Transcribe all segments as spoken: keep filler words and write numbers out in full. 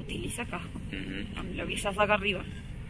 utiliza casco. Uh-huh. Lo quizás acá arriba.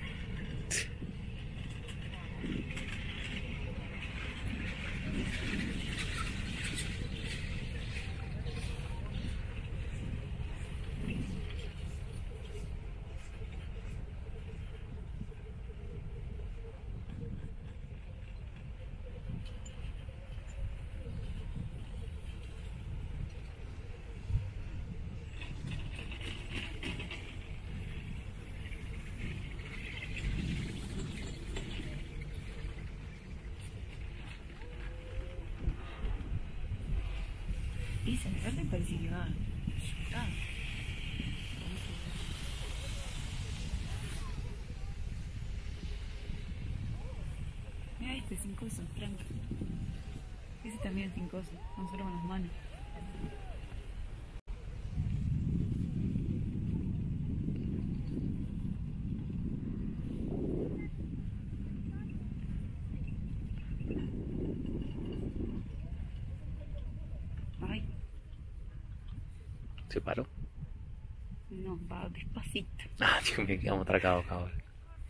Y se me parece que va asustado. Mira este sin coso, tranqui. Ese también es sin coso, no solo con las manos. Ay. ¿Se paró? No, va despacito. Ah, Dios mío, quedamos atracados acá ahora.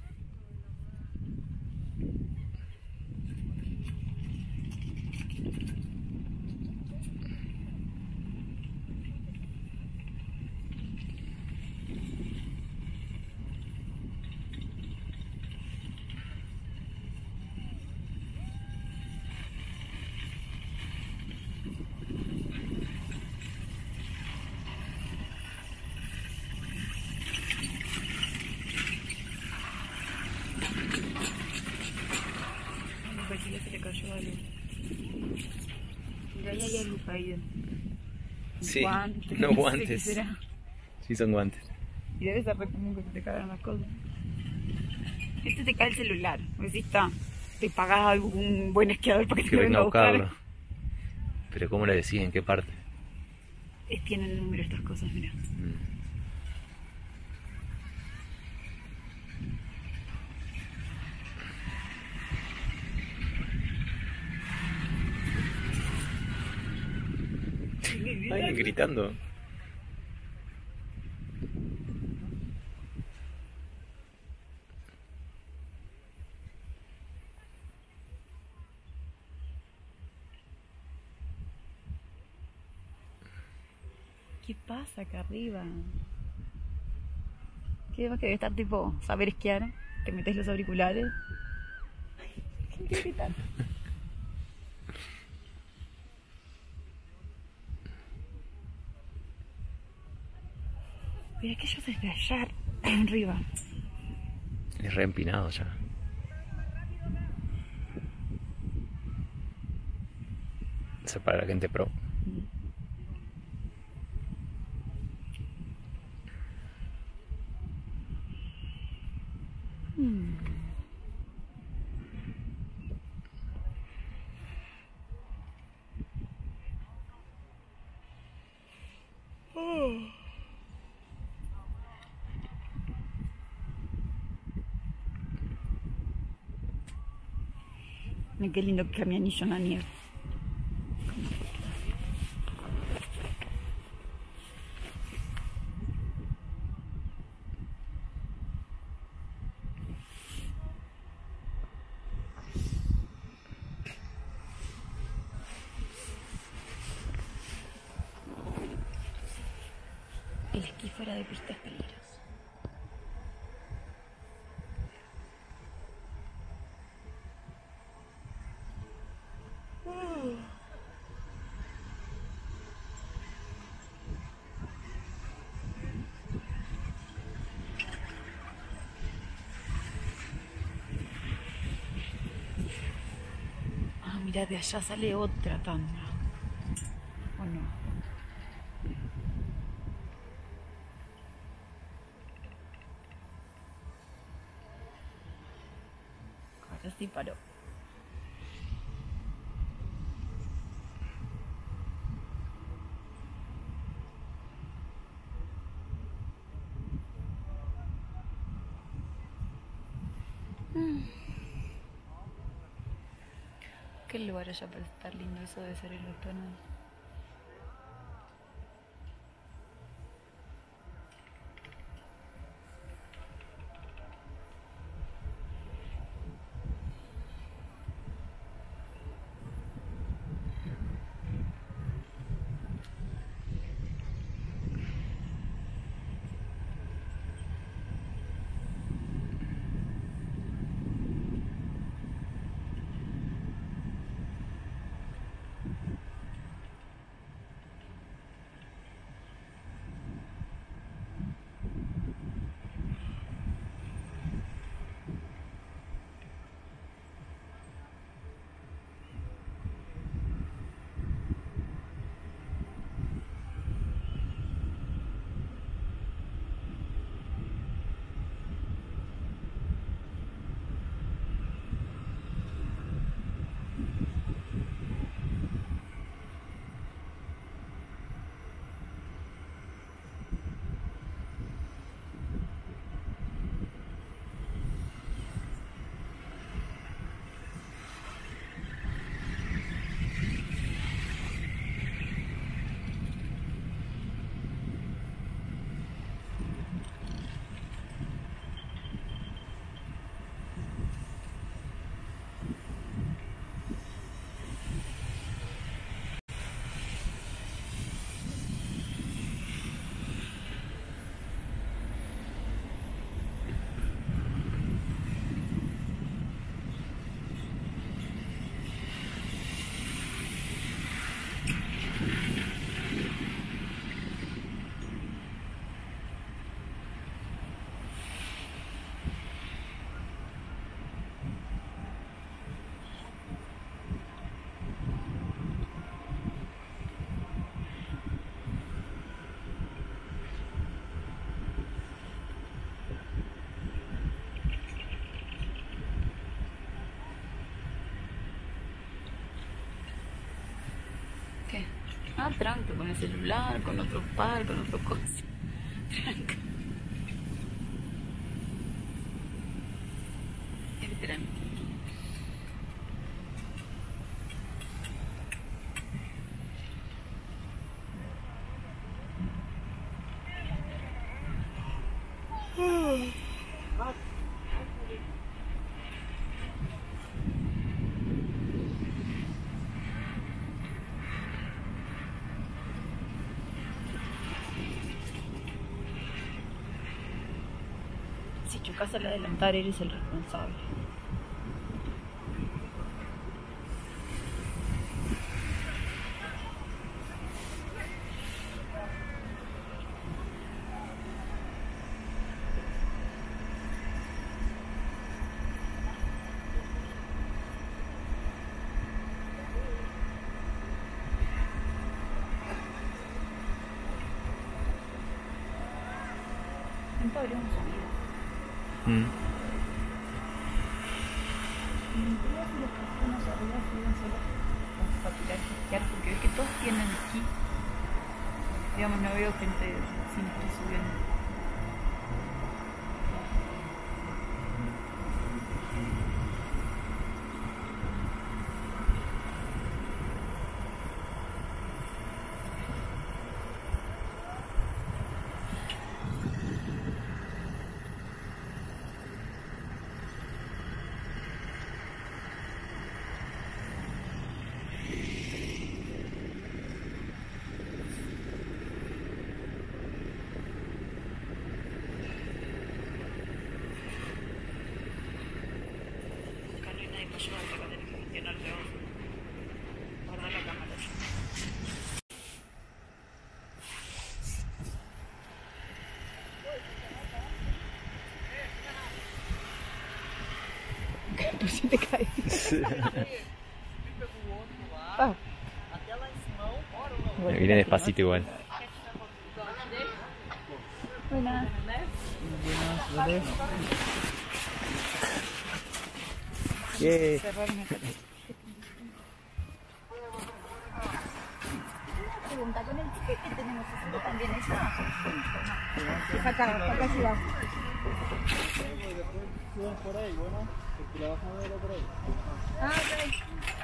Me parece que se le cayó algo. Mira, ahí hay algo caído. Sí, Guantes, no sé guantes. qué será. Sí, son guantes. Y debe ser re común que se te caigan las cosas. Este te cae el celular. Pues sí está. Te pagas a algún buen esquiador para que, Que te venga a buscar. buscarlo. Pero ¿cómo le decís? ¿En qué parte? Es, tienen el número estas cosas, mira. Mm. Alguien gritando. ¿Qué pasa acá arriba? ¿Qué más que debe estar tipo saber esquiar? Te metes los auriculares. ¿Qué gritan? Mira aquellos desde allá arriba. Es re empinado ya. Eso es para la gente pro. Hmm. Oh. Mira qué lindo camionillo en la nieve. El esquí fuera de pista es peligroso. Ah, mira, de allá sale otra tanda. ¿O no? Ahora sí paró. Qué lugar allá para estar lindo, eso debe ser el otoño. Ah, tranca, con el celular, con otro par, con otra cosa. Tranca. Es tranca. Si chocas al adelantar, eres el responsable. Siempre habría un sonido. Mm. Los personas arriba suben solo para tirar y esquiar, porque ves que todos tienen esquí. Digamos, no veo gente sin esquí subiendo. Guarda la cámara. Tú sí te caes. Sí. Ah. Me viene despacito igual. Buenas. Buenas, Yeah. Cerrar una cara. Pregunta con el ticket que tenemos haciendo también eso. Acá, acá sí va. Suban por ahí, bueno, porque la vas a ver por ahí. Ah, ok.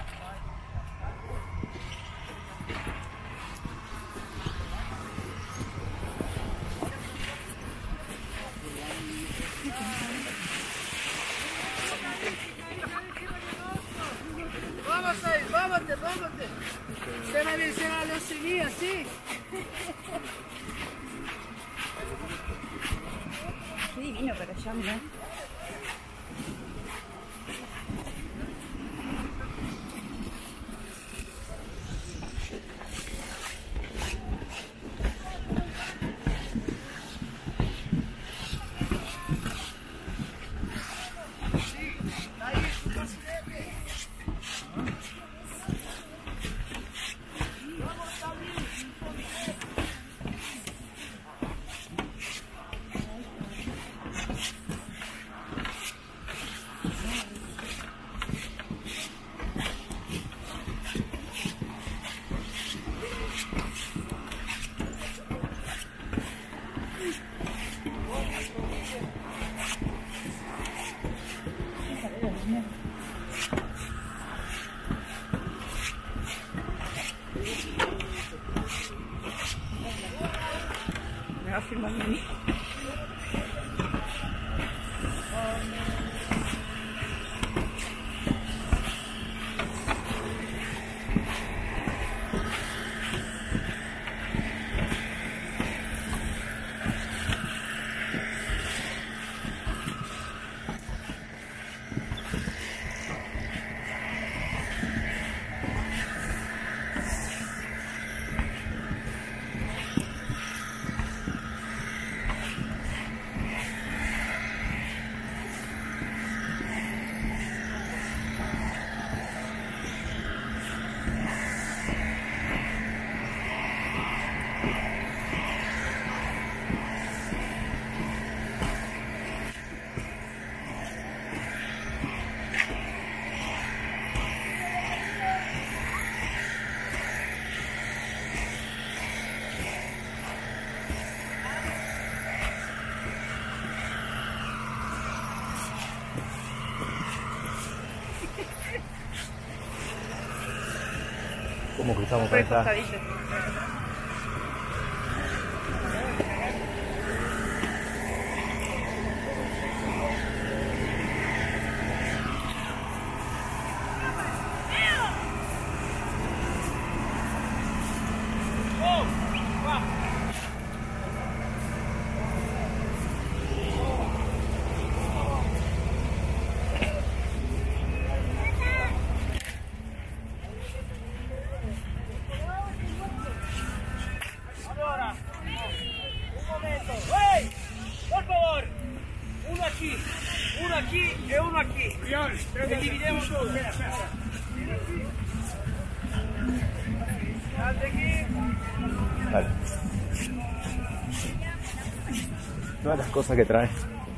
Vamos ahí, vámote, vámote. Se va a vencer a los semillas, ¿sí? Qué divino para allá, mirá. Me va a filmar a mí. ¿Cómo cruzamos Por para el allá? costadito. Allora, un momento. Ehi, por favor, uno aquí, uno aquí y uno aquí. E dividemos todo. Espera, espera. Salte aquí. Vale. Todas las cosas que trae.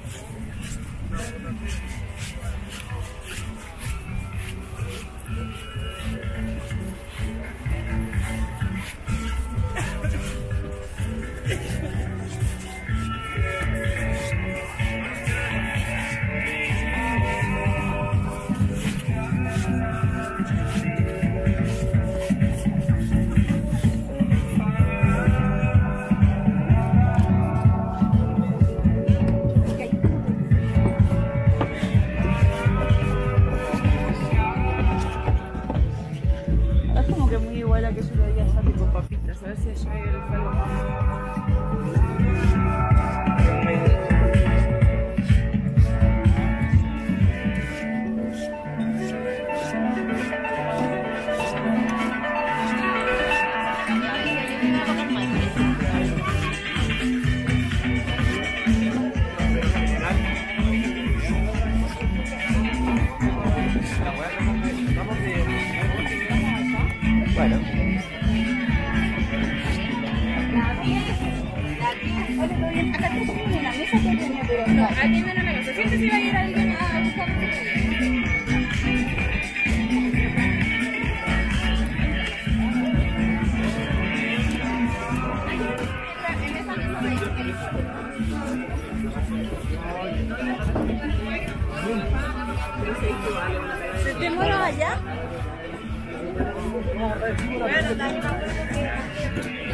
Es como que muy igual a que yo lo veía allá tipo papitas, a ver si allá hay algo. Bueno. Alguien me no sé si va a ir alguien a buscar. ¿Se te muero allá? Bueno, también